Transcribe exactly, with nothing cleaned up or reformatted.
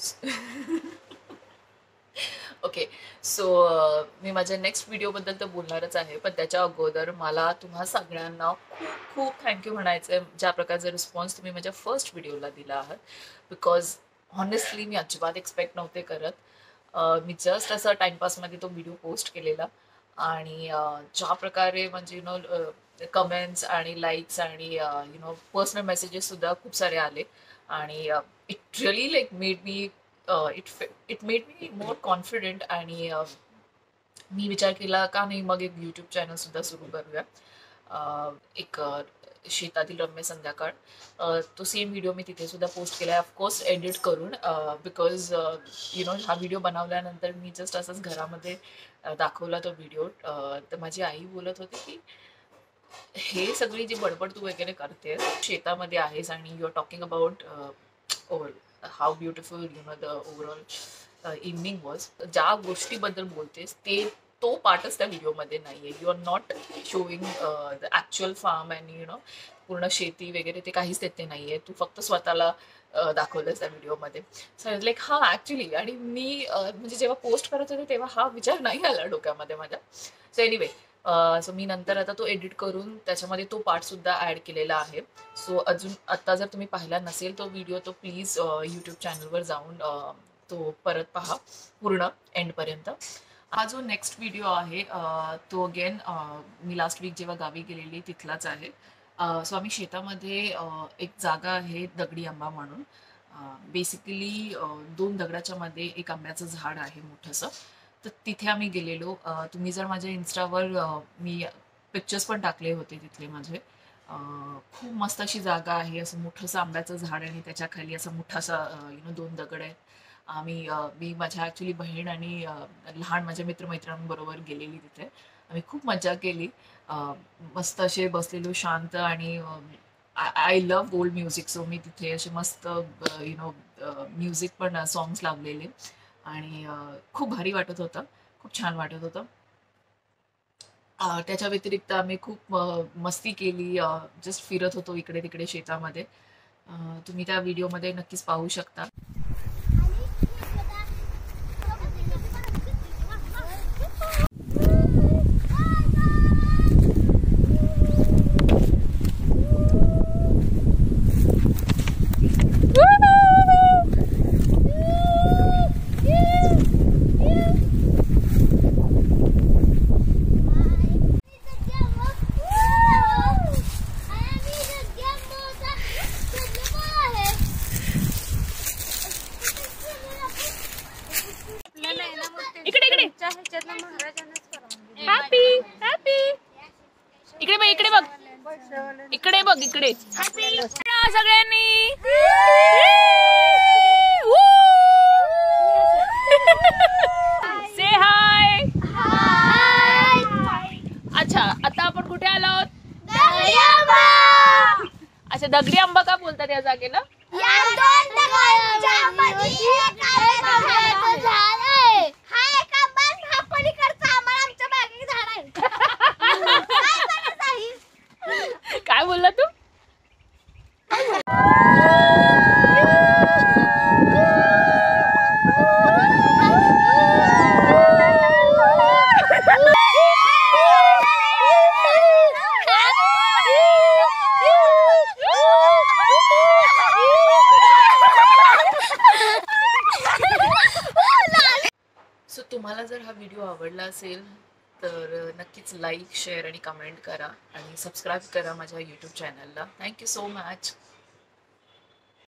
Okay. So मी माझ्या next व्हिडिओबद्दल तर बोलणारच आहे, पण त्याच्या अगोदर मला तुम्हा सगळ्यांना खूप खूप थँक्यू म्हणायचं आहे, ज्या प्रकारचा रिस्पॉन्स तुम्ही माझ्या फर्स्ट व्हिडिओला दिला आहात. बिकॉज हॉनेस्टली मी अजिबात एक्सपेक्ट नव्हते करत. अ, मी जस्ट असं टाईमपासमध्ये तो व्हिडिओ पोस्ट केलेला आणि अ, ज्या प्रकारे म्हणजे यु नो कमेंट्स आणि लाईक्स आणि यु नो पर्सनल मेसेजेससुद्धा खूप सारे आले आणि it really like made me it it made me more confident आणि अ, मी विचार केला का नाही मग एक यूट्यूब चॅनल सुद्धा सुरू करूया. अ, एक अ, शेतातील रम्य संध्याकाळ अ, तो सेम व्हिडिओ मी तिथे सुद्धा पोस्ट केला आहे, ऑफकोर्स एडिट करून. बिकॉज यु नो हा व्हिडिओ बनवल्यानंतर मी जस्ट असंच घरामध्ये अ, दाखवला तो व्हिडिओ. तर माझी आई बोलत होती की हे सगळी जी बडबड तू वगैरे करते शेतामध्ये आहेस आणि you are talking about over how beautiful you know the overall evening was. ज्या गोष्टीबद्दल बोलतेस ते तो पार्टच त्या व्हिडिओमध्ये नाहीये. You are not showing the actual farm and you know पूर्ण शेती वगैरे ते काहीच तिथे नाहीये. तू फक्त स्वतःला अ, दाखवलंस त्या व्हिडिओमध्ये. सो लाईक हा ॲक्च्युली आणि मी अ, म्हणजे जेव्हा पोस्ट करत होते तेव्हा हा विचार नाही आला डोक्यामध्ये माझ्या. सो एनिवे सो मी नंतर आता तो एडिट करून त्याच्यामध्ये तो पार्ट सुद्धा ॲड केलेला आहे. सो अजून आत्ता जर तुम्ही पाहिला नसेल तो व्हिडिओ तो प्लीज यूट्यूब चॅनलवर जाऊन अ, तो परत पहा पूर्ण एंडपर्यंत. हा जो नेक्स्ट व्हिडिओ आहे अ, तो अगेन मी लास्ट वीक जेव्हा गावी गेलेली तिथलाच आहे. सो आम्ही शेतामध्ये अ, एक जागा आहे दगडी आंबा म्हणून. बेसिकली दोन दगडाच्या मध्ये एक आंब्याचं झाड आहे मोठंसं. तर तिथे आम्ही गेलेलो. अ, तुम्ही जर माझ्या इन्स्टावर अ, मी पिक्चर्स पण टाकले होते तिथले माझे. अ, खूप मस्त अशी जागा आहे. असं मोठंसं आंब्याचं झाड आणि त्याच्या खाली असा मोठासा यु नो दोन दगड आहेत. आम्ही अ, मी माझ्या ॲक्च्युली बहीण आणि अ, लहान माझ्या मित्रमैत्रिणींबरोबर गेलेली तिथे. आम्ही खूप मज्जा केली. अ, मस्त असे बसलेलो शांत आणि I love old music. So मी तिथे असे मस्त यु नो म्युझिक पण सॉंग्स लावलेले आणि अ, खूप भारी वाटत होतं. खूप छान वाटत होतं. अ, त्याच्या व्यतिरिक्त आम्ही खूप अ, मस्ती केली. जस्ट फिरत होतो इकडे-तिकडे शेतामध्ये. अ, तुम्ही त्या व्हिडिओमध्ये नक्कीच पाहू शकता. इकडे इकडे हॅपी हॅपी इकडे बघ इकडे बघ इकडे बघ इकडे हॅपी सगळ्यांनी से हाय. अच्छा आता आपण कुठे आलो आहोत? अच्छा दगडी आंबा का बोलतात या जागेला? काय बोलला तू? सो तुम्हाला जर हा व्हिडिओ आवडला असेल तर नक्कीच लाईक शेअर आणि कमेंट करा आणि सबस्क्राईब करा माझ्या यूट्यूब चॅनलला. Thank you so much.